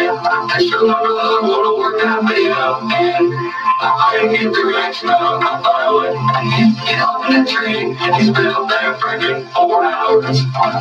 I sure love wanna work that video, and I didn't get the reaction I thought I would. Get off in the tree, and he's been up there freaking 4 hours.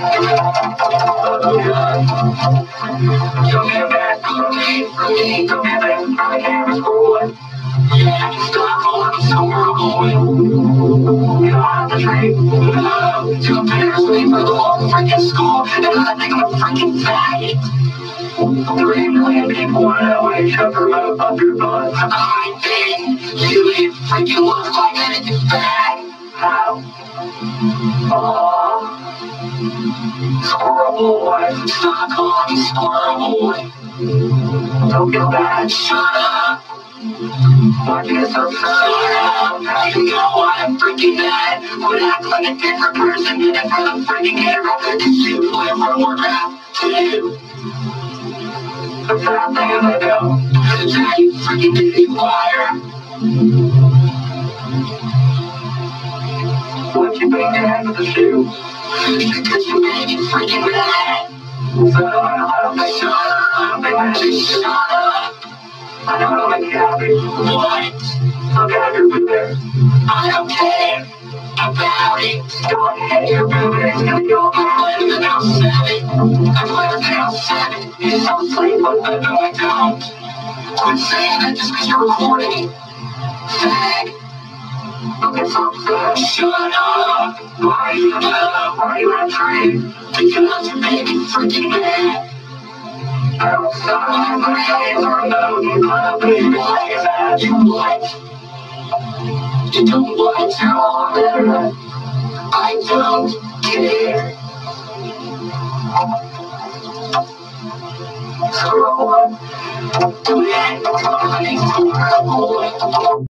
Oh God. Don't get back from me, don't get back from the camera's rolling. Yeah, stop on somewhere going. Get off the tree. Too embarrassing for the whole freaking school, and I think I'm a freaking faggot. 3 million people want to wake up or move up your butt. I think you ain't freaking look like that in your bag. How? Oh. Squirrel boy. Stop calling me squirrel boy. Don't feel bad. Shut up. Why do you so shut up? You know I'm freaking mad. Would act like a different person in front of the freaking camera. And you play for more crap too. The fat thing in the go. Yeah, you freaking dizzy wire. What'd you bring your head with the shoe? Because you made me freaking mad. So I don't think shut up. I don't think I should shut up. I don't make you happy. What? I'm happy with it. I don't care about it. Go ahead, your booty is gonna go on the house 7. I'm living in house 7. You don't sleep, but no, I don't. Quit saying that just because you're recording. Fag. Okay, so fag. Shut up. Why are you on a tree? Because you made me freaking mad. Outside, my hands are loaded, clapping like that. You what? You don't want to order. I don't care. So what? Do it.